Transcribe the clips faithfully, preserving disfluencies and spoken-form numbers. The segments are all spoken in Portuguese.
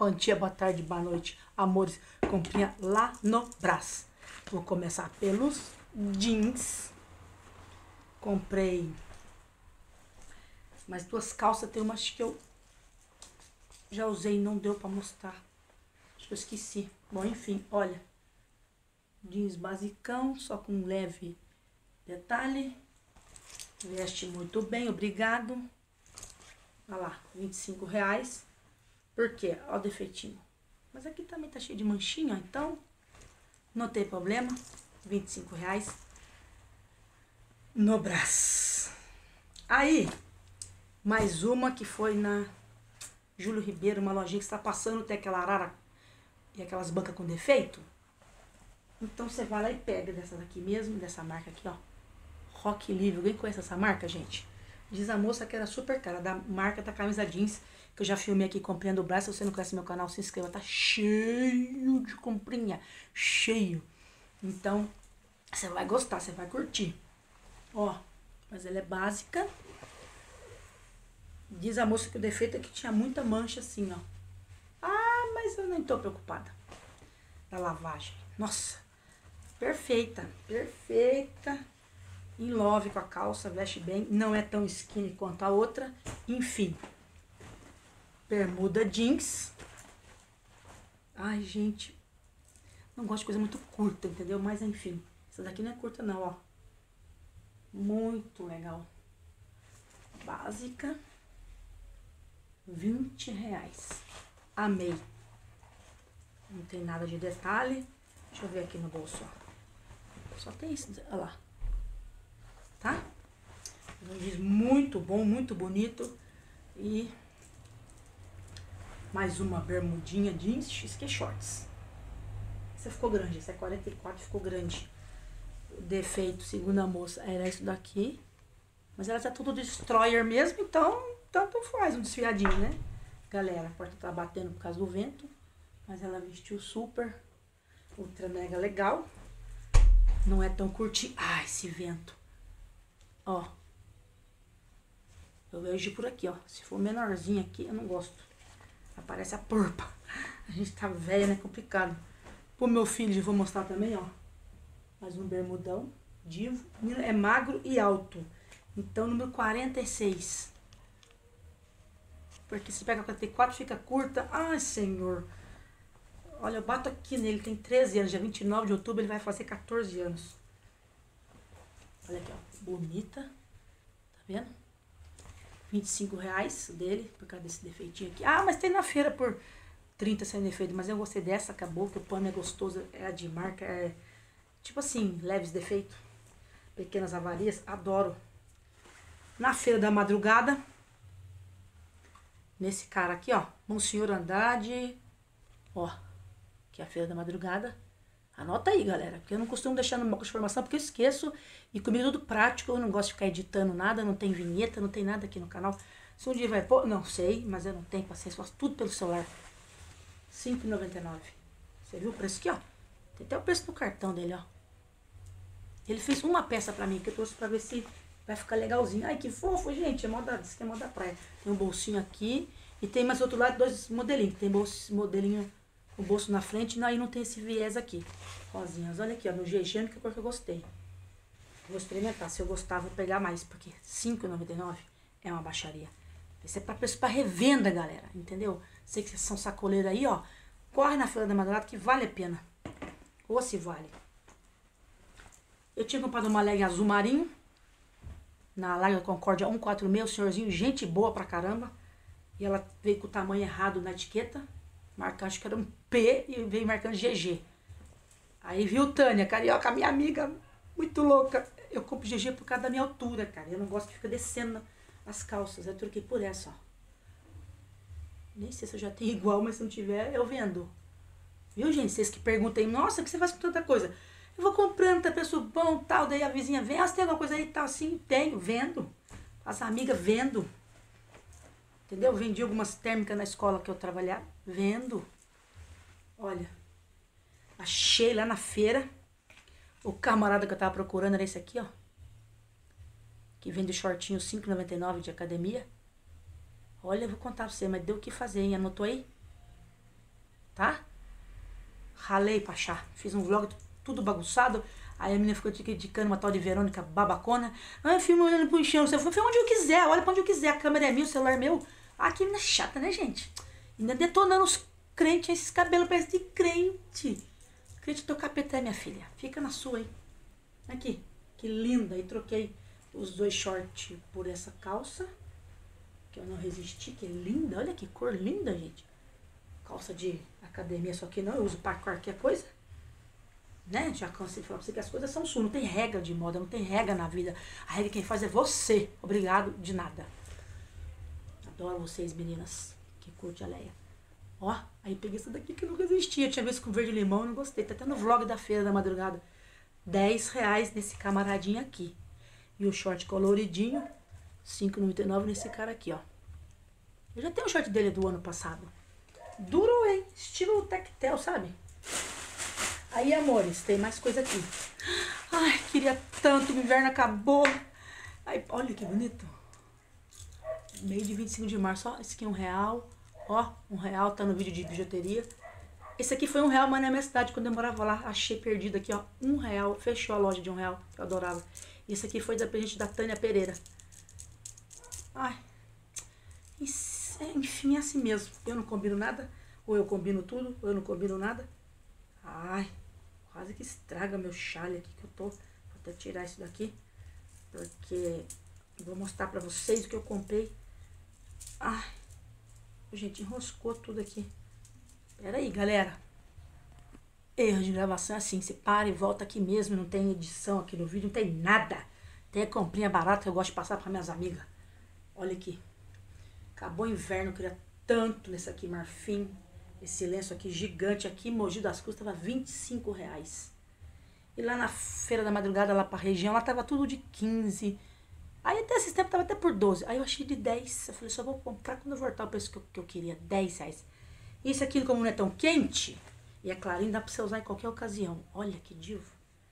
Bom dia, boa tarde, boa noite, amores. Comprinha lá no Brás. Vou começar pelos jeans. Comprei mais duas calças. Tem umas que eu já usei e não deu pra mostrar. Acho que eu esqueci. Bom, enfim, olha. Jeans basicão, só com um leve detalhe. Veste muito bem, obrigado. Olha lá, vinte e cinco reais. Por quê? Olha o defeitinho. Mas aqui também tá cheio de manchinha, então não tem problema. vinte e cinco reais no Brás. Aí, mais uma que foi na Júlio Ribeiro, uma lojinha que está passando, tem aquela arara e aquelas bancas com defeito. Então você vai lá e pega dessa daqui mesmo, dessa marca aqui, ó. Rock Livre. Alguém conhece essa marca, gente? Diz a moça que era super cara, da marca da camisa jeans, que eu já filmei aqui comprando o Brás. Se você não conhece meu canal, se inscreva, tá cheio de comprinha, cheio. Então, você vai gostar, você vai curtir. Ó, mas ela é básica. Diz a moça que o defeito é que tinha muita mancha assim, ó. Ah, mas eu nem tô preocupada da lavagem. Nossa, perfeita, perfeita. Em love com a calça, veste bem. Não é tão skinny quanto a outra. Enfim. Bermuda jeans. Ai, gente. Não gosto de coisa muito curta, entendeu? Mas enfim. Essa daqui não é curta não, ó. Muito legal. Básica. vinte reais. Amei. Não tem nada de detalhe. Deixa eu ver aqui no bolso, ó. Só tem isso, olha lá. Tá? Um jeans muito bom, muito bonito. E mais uma bermudinha jeans X Q Shorts. Essa ficou grande, essa é quarenta e quatro, ficou grande. O defeito, segundo a moça, era isso daqui. Mas ela tá tudo destroyer mesmo, então tanto faz um desfiadinho, né? Galera, a porta tá batendo por causa do vento. Mas ela vestiu super, ultra mega legal. Não é tão curtinho. Ah, esse vento. Ó, eu vejo por aqui, ó. Se for menorzinho aqui, eu não gosto. Aparece a porpa. A gente tá velha, né? Complicado. Pro meu filho, eu vou mostrar também, ó. Mais um bermudão. Divo. É magro e alto. Então, número quarenta e seis. Porque se pega quarenta e quatro, fica curta. Ai, senhor. Olha, eu bato aqui nele. Tem treze anos. Dia vinte e nove de outubro, ele vai fazer quatorze anos. Olha aqui, ó. Bonita. Tá vendo? vinte e cinco reais dele, por causa desse defeitinho aqui. Ah, mas tem na feira por trinta sem defeito. Mas eu gostei dessa, acabou, que o pano é gostoso, é a de marca, é tipo assim, leves defeitos. Pequenas avarias, adoro. Na feira da madrugada, nesse cara aqui, ó, Monsenhor Andrade, ó, que é a feira da madrugada. Anota aí, galera, porque eu não costumo deixar no bloco de informação, porque eu esqueço. E comigo tudo prático, eu não gosto de ficar editando nada, não tem vinheta, não tem nada aqui no canal. Se um dia vai pôr, não sei, mas eu não tenho paciência, faço tudo pelo celular. cinco reais e noventa e nove centavos. Você viu o preço aqui, ó? Tem até o preço do cartão dele, ó. Ele fez uma peça pra mim, que eu trouxe pra ver se vai ficar legalzinho. Ai, que fofo, gente, é moda, isso aqui é moda praia. Tem um bolsinho aqui, e tem mais outro lado, dois modelinhos. Tem bolso, modelinho... O bolso na frente, e aí não tem esse viés aqui. Rosinhas. Olha aqui, ó. No G G, a única cor que eu gostei. Vou experimentar. Se eu gostar, vou pegar mais. Porque cinco reais e noventa e nove centavos é uma baixaria. Isso é pra, pra revenda, galera. Entendeu? Sei que vocês são sacoleiros aí, ó. Corre na feira da madrugada que vale a pena. Ou se vale. Eu tinha comprado uma leg azul marinho. Na Larga Concórdia cento e quarenta e seis. O senhorzinho, gente boa pra caramba. E ela veio com o tamanho errado na etiqueta. Marca, acho que era um P e veio marcando G G. Aí viu, Tânia, carioca, minha amiga, muito louca. Eu compro G G por causa da minha altura, cara. Eu não gosto que fica descendo as calças. Eu troquei por essa, ó. Nem sei se eu já tenho igual, mas se não tiver, eu vendo. Viu, gente? Vocês que perguntam aí, nossa, o que você faz com tanta coisa? Eu vou comprando, tá preço bom, tal. Daí a vizinha vem, ah, você tem alguma coisa aí, tal, assim? Tenho, vendo. As amigas vendo. Entendeu? Vendi algumas térmicas na escola que eu trabalhava. Vendo. Olha. Achei lá na feira. O camarada que eu tava procurando era esse aqui, ó. Que vende shortinho cinco reais e noventa e nove centavos de academia. Olha, eu vou contar pra você, mas deu o que fazer, hein? Anotou aí? tá? Ralei pra achar. Fiz um vlog tudo bagunçado. Aí a menina ficou criticando uma tal de Verônica babacona. Ah, filma olhando pro chão. Você filma onde eu quiser, olha pra onde eu quiser. A câmera é minha, o celular é meu. Ah, que menina chata, né, gente? Ainda detonando os crentes, esses cabelos parecem de crente. Crente teu capeta, minha filha. Fica na sua, hein? Aqui, que linda. E troquei os dois shorts por essa calça. Que eu não resisti, que é linda. Olha que cor linda, gente. Calça de academia, só que não. Eu uso pra qualquer coisa. Né? Já cansei de falar pra você que as coisas são suas. Não tem regra de moda, não tem regra na vida. A regra quem faz é você. Obrigado de nada. Adoro vocês, meninas. Que curte a Leia. Ó, aí peguei essa daqui que eu não resistia. Tinha visto com verde limão, eu não gostei. Tá até no vlog da feira da madrugada. dez reais nesse camaradinho aqui. E o short coloridinho, cinco reais e noventa e nove centavos nesse cara aqui, ó. Eu já tenho o short dele do ano passado. Duro, hein? Estilo tectel, sabe? Aí, amores, tem mais coisa aqui. Ai, queria tanto, o inverno acabou. Ai, olha que bonito. Meio de vinte e cinco de março, ó, esse aqui é um real. Ó, um real, tá no vídeo de bijuteria. Esse aqui foi um real, mas na minha cidade, quando eu morava lá, achei perdido aqui, ó. Um real, fechou a loja de um real, que eu adorava. Esse aqui foi da presente da Tânia Pereira. Ai, enfim, é assim mesmo. Eu não combino nada, ou eu combino tudo, ou eu não combino nada. Ai, quase que estraga meu chale aqui que eu tô. Vou até tirar isso daqui, porque eu vou mostrar pra vocês o que eu comprei. Ai, gente, enroscou tudo aqui. Pera aí, galera. Erro de gravação é assim, você para e volta aqui mesmo, não tem edição aqui no vídeo, não tem nada. Tem a comprinha barata que eu gosto de passar para minhas amigas. Olha aqui. Acabou o inverno, eu queria tanto nesse aqui, marfim. Esse lenço aqui gigante aqui, Mogi das Cruzes, tava vinte e cinco reais. E lá na feira da madrugada, lá pra região, lá tava tudo de quinze. Aí até esse tempo tava até por doze. Aí eu achei de dez. Eu falei, só vou comprar quando eu voltar o preço que eu, que eu queria, dez reais. Isso aqui, como não é tão quente, e é clarinho, dá pra você usar em qualquer ocasião. Olha que divo.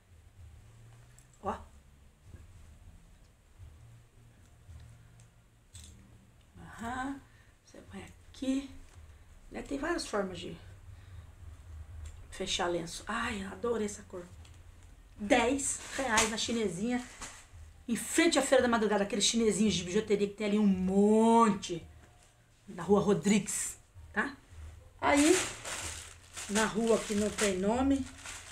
Ó. Aham. Você põe aqui. Né? Tem várias formas de fechar lenço. Ai, adorei essa cor. dez reais na chinesinha. Em frente à Feira da Madrugada, aqueles chinesinhos de bijuteria que tem ali um monte. Na rua Rodrigues, tá? Aí, na rua que não tem nome.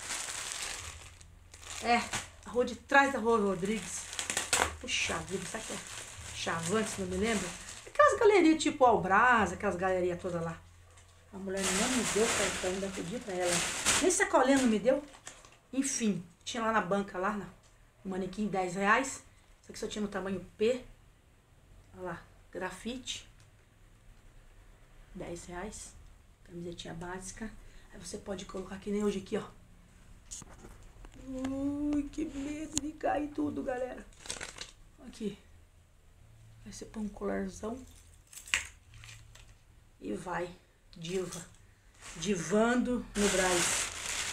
É, a rua de trás da rua Rodrigues. Puxa vida, sabe que é Chavantes, não me lembro? Aquelas galerias tipo Albras, aquelas galerias todas lá. A mulher não me deu pra ainda pedir pra ela. Nem sacolinha não me deu. Enfim, tinha lá na banca, lá, na, um manequim, dez reais. Isso aqui só tinha no tamanho P. Olha lá, grafite. dez reais. Camisetinha básica. Aí você pode colocar que nem hoje aqui, ó. Ui, que medo de cair tudo, galera. Aqui. Aí você põe um colarzão. E vai. Diva. Divando no Brás.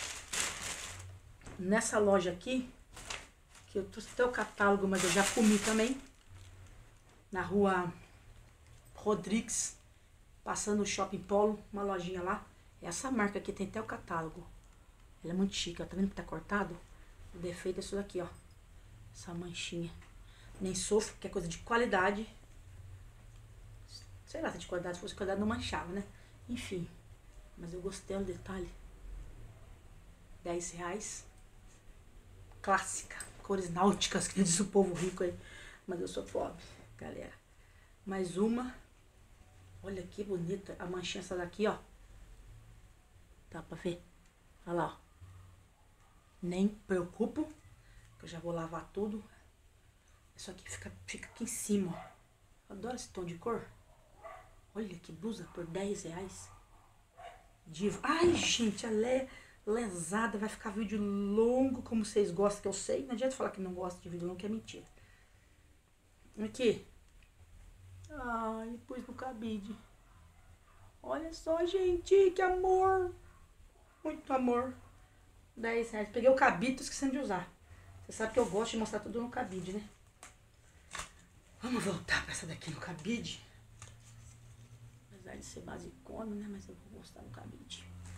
Nessa loja aqui, que eu trouxe até o catálogo, mas eu já comi também. Na rua Rodrigues. Passando o Shopping Polo, uma lojinha lá. Essa marca aqui tem até o catálogo. Ela é muito chique, ó. Tá vendo que tá cortado? O defeito é isso daqui, ó. Essa manchinha. Nem sofro, porque é coisa de qualidade. Sei lá se é de qualidade, se fosse qualidade não manchava, né? Enfim. Mas eu gostei do detalhe. dez reais. Clássica. Cores náuticas, que diz o povo rico aí. Mas eu sou pobre, galera. Mais uma. Olha que bonita a manchinha essa daqui, ó. Dá pra ver? Olha lá, ó. Nem preocupo, que eu já vou lavar tudo. Isso aqui fica, fica aqui em cima, ó. Adoro esse tom de cor. Olha que blusa por dez reais. Diva. Ai, gente, ela é lesada. Vai ficar vídeo longo, como vocês gostam, que eu sei. Não adianta falar que não gosta de vídeo longo, que é mentira. Aqui. Ai, pus no cabide. Olha só, gente, que amor. Muito amor. dez reais. Peguei o cabide, tô esquecendo de usar. Você sabe que eu gosto de mostrar tudo no cabide, né? Vamos voltar pra essa daqui no cabide. Apesar de ser basicona, né? Mas eu vou mostrar no cabide.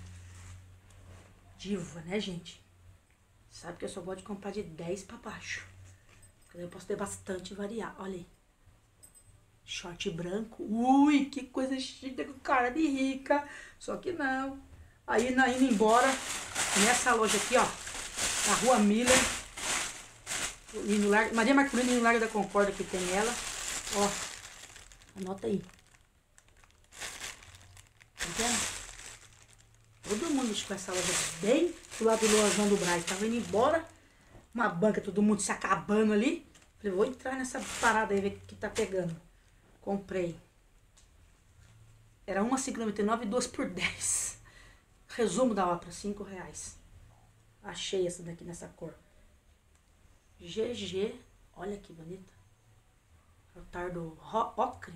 diva, né, gente? Sabe que eu só gosto de comprar de dez pra baixo. Porque daí eu posso ter bastante e variar. Olha aí. Short branco. Ui, que coisa chique, com cara de rica. Só que não. Aí, na, indo embora, nessa loja aqui, ó. Na Rua Miller. No Largo, Maria Marcolino, no Largo da Concórdia, que tem ela. Ó. Anota aí. Tá vendo? Todo mundo com essa loja bem do lado do Lojão do Brás. Tava indo embora. Uma banca, todo mundo se acabando ali. Falei, vou entrar nessa parada aí, ver o que tá pegando. Comprei. Era uma a cinco reais e noventa e nove centavos e duas por dez. Resumo da ópera, cinco reais. Achei essa daqui nessa cor. G G. Olha que bonita. Tardo ocre.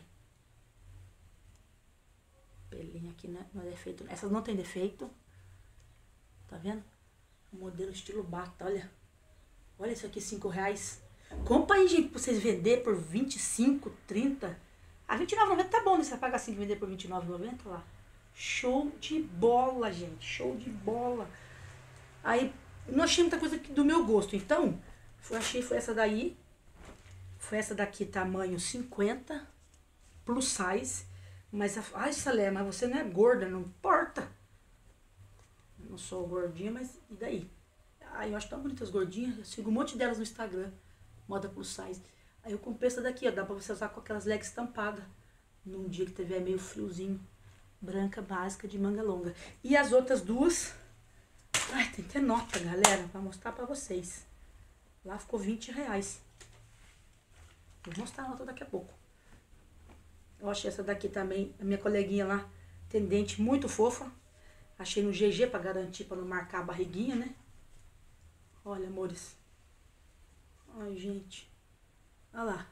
Pelinho aqui, né? Não é defeito. Essas não tem defeito. Tá vendo? Modelo estilo bata, olha. Olha isso aqui, cinco reais. Compra aí, gente, pra vocês vender por vinte e cinco, trinta. A vinte e nove reais e noventa centavos tá bom, né? Você vai pagar assim e vender por vinte e nove reais e noventa centavos lá. Show de bola, gente. Show de bola. Aí, não achei muita coisa do meu gosto. Então, eu achei foi essa daí. Foi essa daqui, tamanho cinquenta. Plus size. Mas, ai, Salé, mas você não é gorda, não importa. Eu não sou gordinha, mas e daí? Ai, eu acho tão bonitas as gordinhas. Eu sigo um monte delas no Instagram. Moda plus size. Aí eu comprei essa daqui, ó. Dá pra você usar com aquelas legs estampadas. Num dia que tiver meio friozinho. Branca, básica, de manga longa. E as outras duas... Ai, tem que ter nota, galera. Pra mostrar pra vocês. Lá ficou vinte reais. Vou mostrar a nota daqui a pouco. Eu achei essa daqui também. A minha coleguinha lá. Tendente muito fofa. Achei no G G pra garantir, pra não marcar a barriguinha, né? Olha, amores. Ai, gente. Olha lá.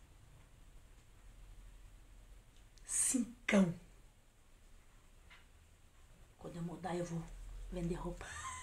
Cincão. Quando eu mudar, eu vou vender roupa.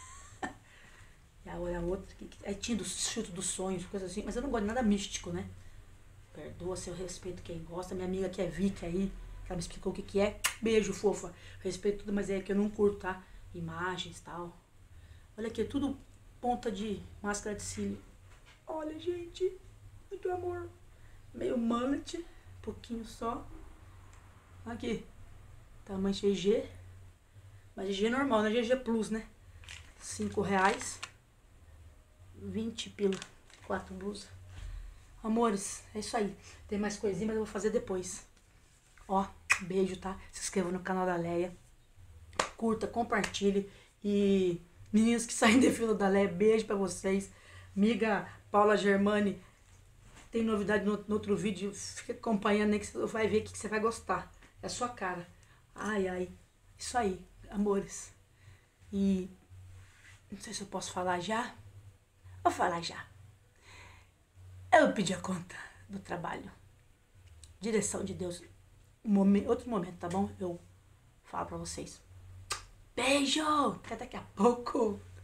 E agora a outra. Que, que, aí tinha do chute dos sonhos, coisa assim. Mas eu não gosto de nada místico, né? Perdoa seu respeito quem gosta. Minha amiga que é Vicky aí, que ela me explicou o que, que é. Beijo, fofa. Respeito tudo, mas é que eu não curto, tá? Imagens e tal. Olha aqui, tudo ponta de máscara de cílio. Olha, gente. Muito amor. Meio mullet. Pouquinho só. Aqui. Tamanho G G. Mas G G normal, não é G G Plus, né? cinco reais. vinte pila. Quatro blusas. Amores, é isso aí. Tem mais coisinha, mas eu vou fazer depois. Ó, beijo, tá? Se inscreva no canal da Leia. Curta, compartilhe. E meninas que saem da fila da Leia, beijo pra vocês. Amiga Paula Germani, tem novidade no, no outro vídeo. Fica acompanhando aí que você vai ver que você vai gostar. É a sua cara. Ai, ai. Isso aí, amores. E não sei se eu posso falar já. Vou falar já. Eu pedi a conta do trabalho. Direção de Deus. Um momento, outro momento, tá bom? Eu falo pra vocês. Beijo! Até daqui a pouco.